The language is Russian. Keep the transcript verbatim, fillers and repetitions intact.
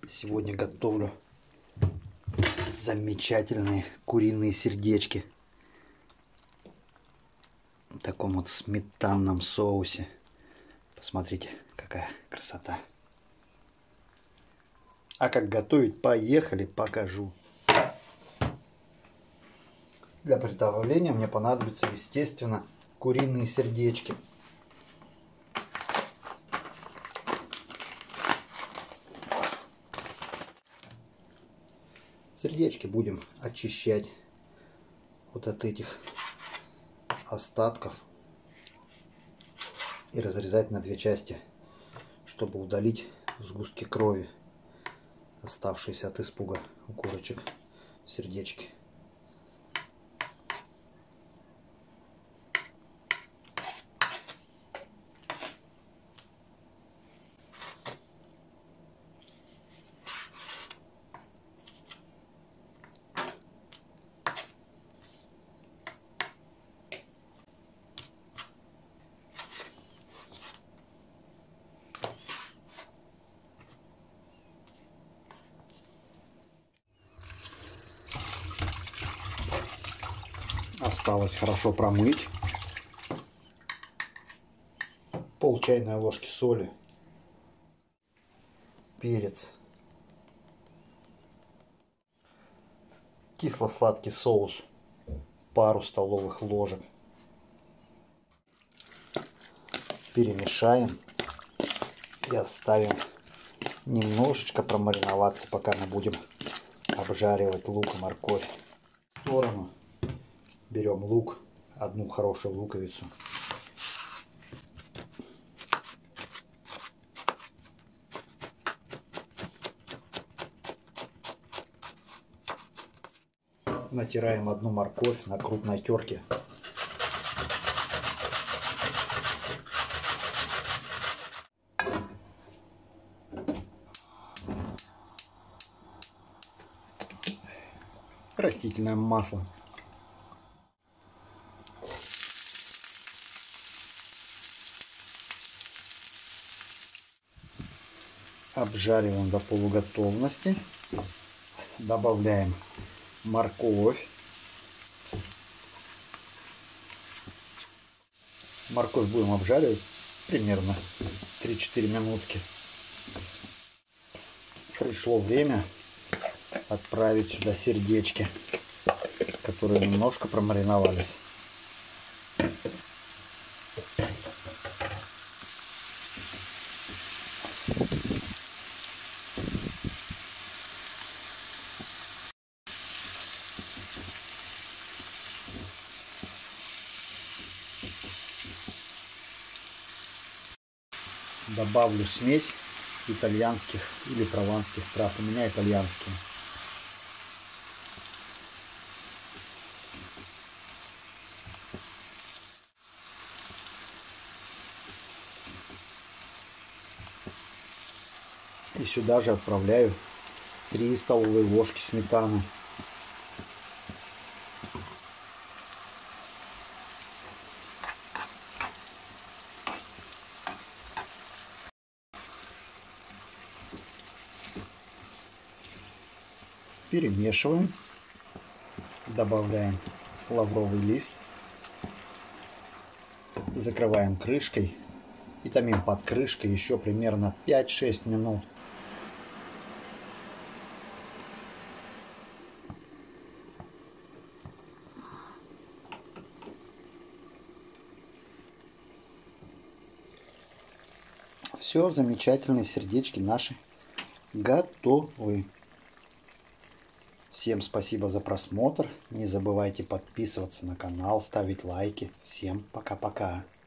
Сегодня готовлю замечательные куриные сердечки в таком вот сметанном соусе. Посмотрите, какая красота. А как готовить, поехали, покажу. Для приготовления мне понадобятся, естественно, куриные сердечки. Сердечки будем очищать вот от этих остатков и разрезать на две части, чтобы удалить сгустки крови, оставшиеся от испуга у курочек сердечки. Осталось хорошо промыть. Пол чайной ложки соли, перец, кисло-сладкий соус, пару столовых ложек. Перемешаем и оставим немножечко промариноваться, пока мы будем обжаривать лук и морковь. В сторону берем лук, одну хорошую луковицу. Натираем одну морковь на крупной терке. Растительное масло. Обжариваем до полуготовности. Добавляем морковь. Морковь будем обжаривать примерно три-четыре минутки. Пришло время отправить сюда сердечки, которые немножко промариновались. Добавлю смесь итальянских или прованских трав. У меня итальянские. И сюда же отправляю три столовые ложки сметаны. Перемешиваем, добавляем лавровый лист, закрываем крышкой и томим под крышкой еще примерно пять-шесть минут. Все, замечательные сердечки наши готовы. Всем спасибо за просмотр. Не забывайте подписываться на канал, ставить лайки. Всем пока-пока.